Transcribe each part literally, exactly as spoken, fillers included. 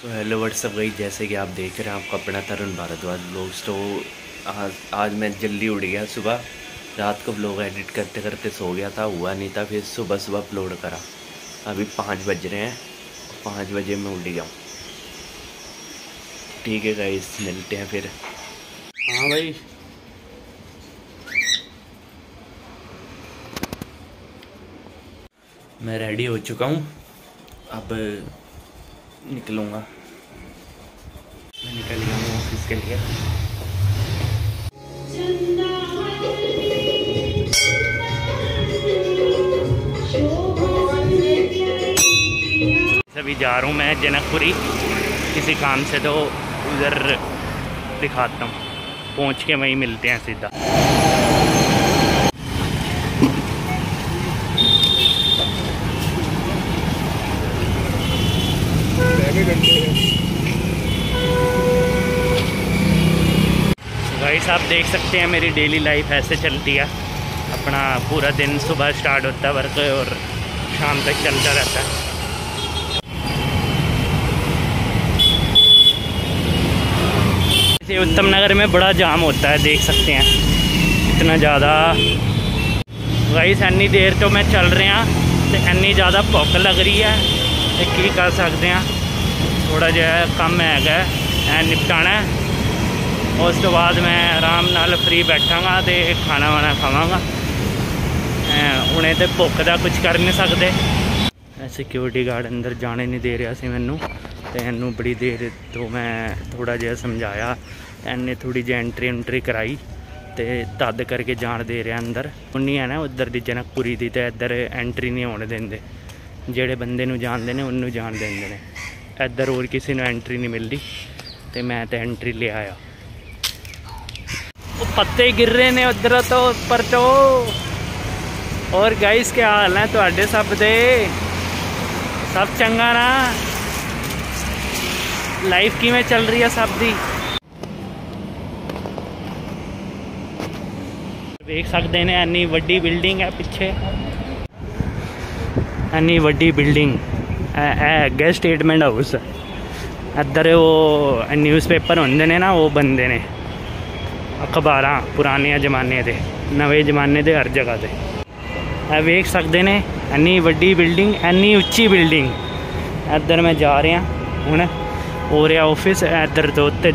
So hello what's up गई, जैसे कि आप देख रहे हैं आपका अपना तरुण भारद्वाज ब्लॉग्स। तो आज आज मैं जल्दी उठ गया। सुबह रात को ब्लॉग एडिट करते करते सो गया था, हुआ नहीं था। फिर सुबह सुबह अपलोड करा। अभी पाँच बज रहे हैं, पाँच बजे मैं उठ गया हूँ। ठीक है गाइस, मिलते हैं फिर। हाँ भाई, मैं रेडी हो चुका हूँ, अब निकलूँगा। मैं निकल गया हूँ ऑफिस के लिए। अभी जा रहा हूँ मैं जनकपुरी किसी काम से, तो उधर दिखाता हूँ। पहुँच के वहीं मिलते हैं सीधा। गाइस आप देख सकते हैं मेरी डेली लाइफ ऐसे चलती है। अपना पूरा दिन सुबह स्टार्ट होता है वर्क और शाम तक चलता रहता है। उत्तम नगर में बड़ा जाम होता है, देख सकते हैं इतना ज़्यादा। गाइस इन्नी देर तो मैं चल रहा तो इन्नी ज़्यादा भुख लग रही है, तो की कर सकते हैं। थोड़ा जिहा काम है निपटाना, उस तो बाद मैं आराम नाल फ्री बैठांगा तो खाना वाना खावांगा। उन्हें तो भुख का कुछ कर नहीं सकते। सिक्योरिटी गार्ड अंदर जाने नहीं दे रहा सी मैनू, तो इनू बड़ी देर तो मैं थोड़ा जिहा समझाया, इन्हें थोड़ी जी एंट्री एंट्री कराई तो तद करके जान दे रहा अंदर। उन्नी है ना उधर दी जनकपुरी दी, तो इधर एंट्री नहीं होने देंगे। जेड़े बंदे नू जानते हैं उन्नू जान देंगे ने, इधर और किसी ने एंट्री नहीं मिलती, तो मैं तो एंट्री ले आया। वो पत्ते गिर रहे ने उधर तो ऊपर तो। और गाइस क्या हाल है तुहाडे सब दे? सब चंगा ना? लाइफ किवें चल रही है सब दी? देख सकते हैं इन्नी वड्डी बिल्डिंग है पिछे, इन्नी वड्डी बिल्डिंग है स्टेटमेंट हाउस। इधर वो न्यूज़पेपर होंदे ने ना, वो बनते ने अखबार पुराने जमाने के, नवे जमाने के हर जगह से। वेख सकते हैं इन्नी वड्डी बिल्डिंग, इन्नी उच्ची बिल्डिंग। इधर मैं जा रहा हूँ, हो रहा ऑफिस इधर तो उत्ते।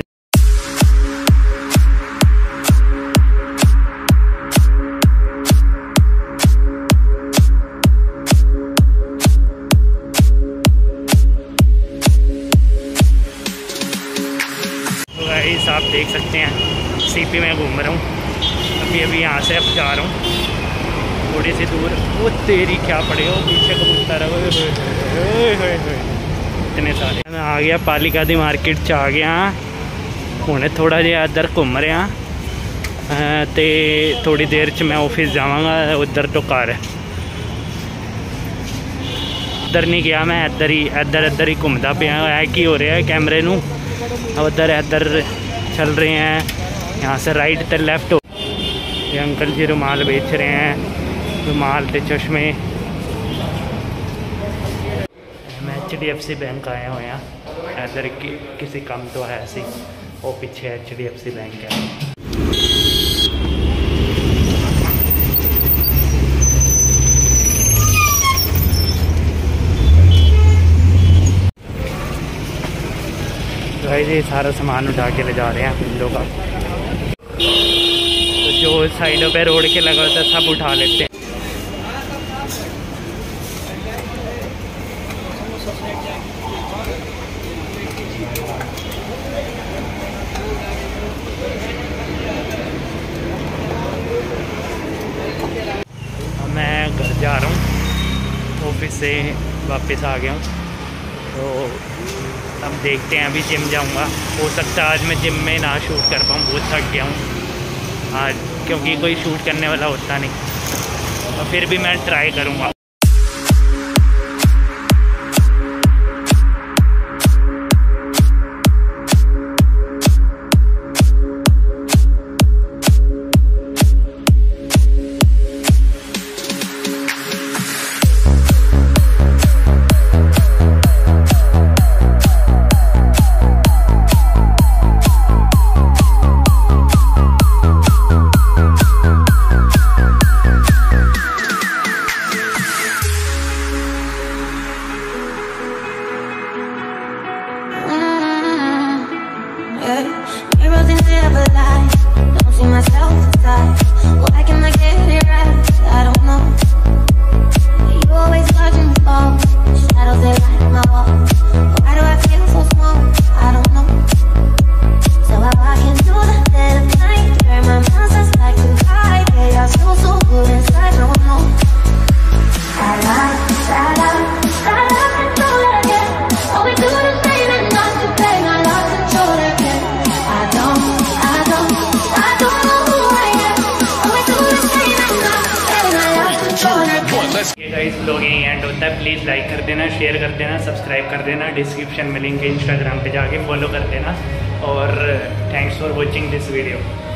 गाइस आप देख सकते हैं सीपी में घूम रहा हूँ। अभी अभी यहाँ से अब जा रहा हूँ थोड़ी सी दूर। वो तेरी क्या पड़े हो पीछे कबूतर है इतने सारे। मैं आ गया पालिका दी मार्केट च आ गया हूँ। थोड़ा जिहा इधर घूम रहा तो थोड़ी देर च मैं ऑफिस जावांगा। उधर तो घर इधर नहीं गया मैं, इधर ही इधर इधर ही घूमता पाया। है कि हो रहा है कैमरे नू उधर इधर चल रहे हैं। यहाँ से राइट तो लेफ्ट हो। ये अंकल जी रुमाल बेच रहे हैं, रुमाल के चश्मे। मैं H D F C bank आया हुए हैं। इधर कि, किसी काम तो है सी, वो पीछे H D F C bank है। तो ये सारा सामान उठा के ले जा रहे हैं विंडो का। तो जो साइडों पे रोड के लगा होता है सब उठा लेते हैं। मैं घर जा रहा हूँ, ऑफिस से वापस आ गया हूँ। तो अब देखते हैं, अभी जिम जाऊंगा। हो सकता है आज मैं जिम में ना शूट कर पाऊँ, बहुत थक गया हूँ आज, क्योंकि कोई शूट करने वाला होता नहीं। और फिर भी मैं ट्राई करूँगा। ब्लॉग यहीं एंड होता है। प्लीज़ लाइक कर देना, शेयर कर देना, सब्सक्राइब कर देना, डिस्क्रिप्शन में लिंक है, इंस्टाग्राम पे जाके फॉलो कर देना। और thanks for watching this video.